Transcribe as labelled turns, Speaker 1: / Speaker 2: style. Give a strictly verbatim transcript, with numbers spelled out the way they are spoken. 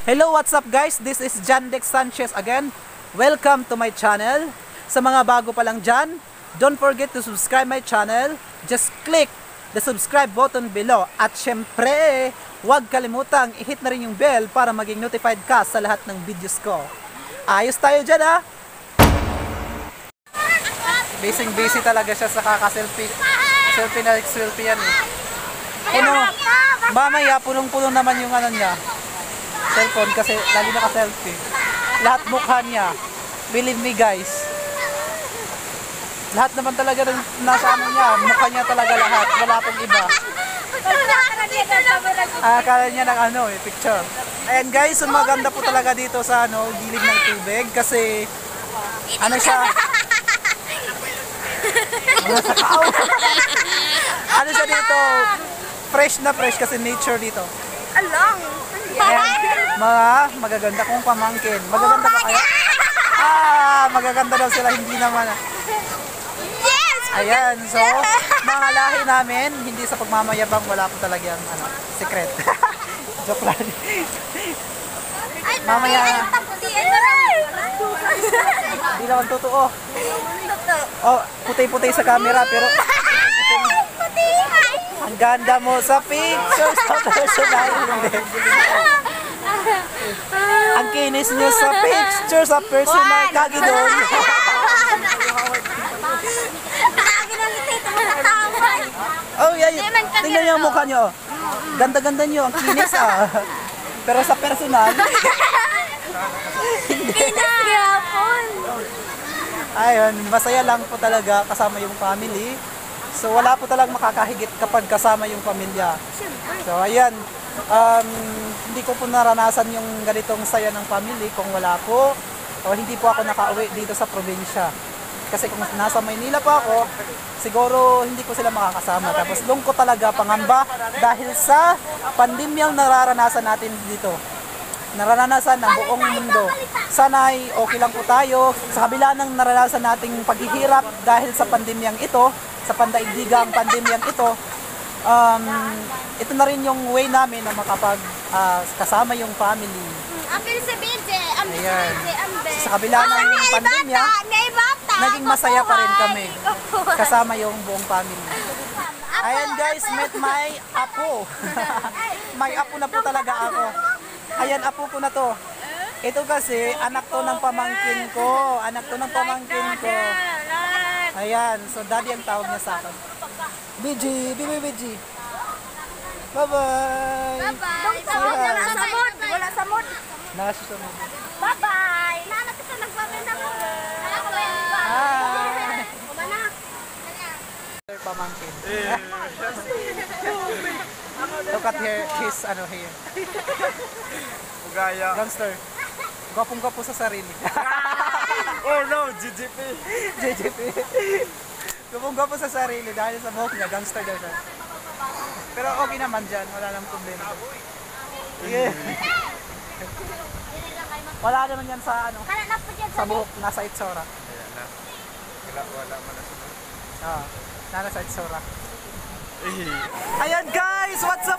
Speaker 1: Hello, what's up guys? This is John Dex Sanchez again. Welcome to my channel. Sa mga bago pa lang dyan, don't forget to subscribe my channel. Just click the subscribe button below. At syempre, huwag kalimutang i-hit na rin yung bell para maging notified ka sa lahat ng videos ko. Ayos tayo dyan ha! Busy busy talaga siya sa kaka-selfie. Selfie na selfie yan eh. Puno, mamaya punong-puno naman yung ano niya. Cellphone kasi lagi naka-selfie. Lahat mukha niya. Believe me guys. Lahat naman talaga nasa ano niya. Mukha niya talaga lahat. Wala pong iba. Ah, akala niya ng ano eh, picture. Ayan guys, maganda po talaga dito sa ano, gilid ng tubig. Kasi ano siya. Ano siya dito? Fresh na fresh kasi nature dito.
Speaker 2: Along.
Speaker 1: Ayan, mga magaganda kong pamangkin. Magaganda ba kaya? Ah, magaganda daw sila, hindi naman.
Speaker 2: Yes!
Speaker 1: Ayan, so, mga lahi namin, hindi sa pagmamayabang, wala po talagang, ano, secret. Joke lang. Mamaya, hindi naman totoo. Oh, puti-puti sa camera, pero ang ganda mo sa pictures sa personal. Ang kinis niyo sa picture sa personal. Kagi doon. Oh, yeah, tingnan niyo ang mukha niyo. Ganda-ganda niyo. Ang kinis ah. Pero sa personal, ayun, masaya lang po talaga kasama yung family. So wala po talagang makakahigit kapag kasama yung pamilya. So ayan, um, hindi ko po naranasan yung ganitong saya ng family kung wala po o hindi po ako nakauwi dito sa probinsya. Kasi kung nasa Maynila pa ako, siguro hindi ko sila makakasama. Tapos lungkot talaga, pangamba dahil sa pandemyang nararanasan natin dito. Nararanasan ng buong mundo. Sana'y okay lang po tayo sa kabila ng naranasan nating paghihirap dahil sa pandemyang ito, sa pandaigdigang pandemyang ito. Um, ito na rin yung way namin na makapag uh, kasama yung family. Ayan. Sa kabila ng pandemya, naging masaya pa rin kami kasama yung buong family. Ayan guys, met my apo. May apo na po talaga ako. Ayan, apo ko na to. Ito kasi, anak to ng pamangkin ko. Anak to ng pamangkin ko. Ayan, so daddy ang tawag niya sa akin. B G, bibi B G. Bye-bye.
Speaker 2: Bye-bye. Wala sa mood. Wala sa mood.
Speaker 1: Nasa sa mood.
Speaker 2: Bye-bye. Nana kita nagbabenda mo.
Speaker 1: Hi.
Speaker 2: Kumanak.
Speaker 1: Pamangkin. Look at here, his ano here.
Speaker 3: Ugaya.
Speaker 1: Gangster. Gwapong-gwapo sa sarili.
Speaker 3: Oh no, G G P.
Speaker 1: G G P. Gwapong-gwapo sa sarili dahil sa buhok niya, gangster daw siya. Pero okay naman dyan, wala namang problema. Yeah. Wala naman yan sa ano, sa buhok, nasa itsura.
Speaker 3: Ayan na. Wala, wala man na sunod.
Speaker 1: Ah, nasa itsura. Ayan guys, what's up?